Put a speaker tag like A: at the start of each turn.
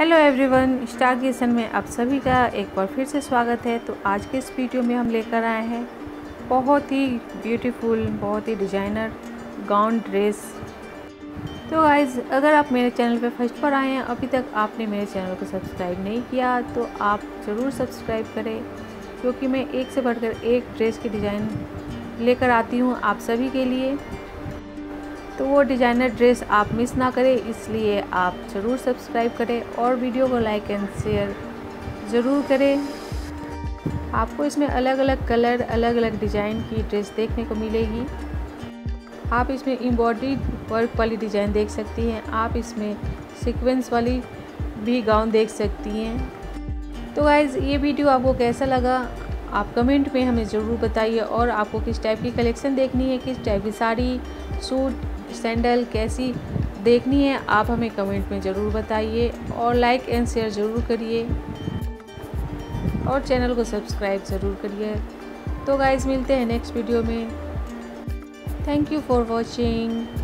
A: Hello everyone, star kitchen में आप सभी का एक बार फिर से स्वागत है। तो आज के इस वीडियो में हम लेकर आए हैं बहुत ही ब्यूटीफुल, बहुत ही डिज़ाइनर गाउन ड्रेस। तो गाइज़, अगर आप मेरे चैनल पे फर्स्ट बार आए हैं, अभी तक आपने मेरे चैनल को सब्सक्राइब नहीं किया तो आप ज़रूर सब्सक्राइब करें, क्योंकि मैं एक से बढ़कर एक ड्रेस की डिज़ाइन लेकर आती हूँ आप सभी के लिए। तो वो डिज़ाइनर ड्रेस आप मिस ना करें, इसलिए आप ज़रूर सब्सक्राइब करें और वीडियो को लाइक एंड शेयर ज़रूर करें। आपको इसमें अलग अलग कलर, अलग अलग डिज़ाइन की ड्रेस देखने को मिलेगी। आप इसमें एम्ब्रॉयडरी वर्क वाली डिज़ाइन देख सकती हैं, आप इसमें सीक्वेंस वाली भी गाउन देख सकती हैं। तो गाइज़, ये वीडियो आपको कैसा लगा आप कमेंट में हमें ज़रूर बताइए, और आपको किस टाइप की कलेक्शन देखनी है, किस टाइप की साड़ी, सूट, सैंडल कैसी देखनी है, आप हमें कमेंट में ज़रूर बताइए और लाइक एंड शेयर ज़रूर करिए और चैनल को सब्सक्राइब ज़रूर करिए। तो गाइस, मिलते हैं नेक्स्ट वीडियो में। Thank you for watching.